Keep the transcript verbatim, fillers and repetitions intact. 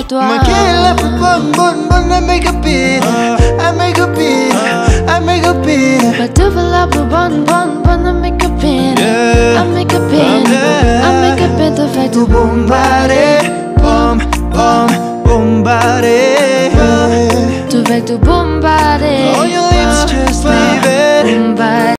toi. Ma killer bonne, bonne, bonne, I make a beat, I make a beat, I make a beat. But tu veux la plus bonne, bonne, bonne, I make a pin, I make a pin, I make a pin. Tu fais Tu tout bombare, bom, bom, bombare. tu fais tout bombarder. All your lips just leave it.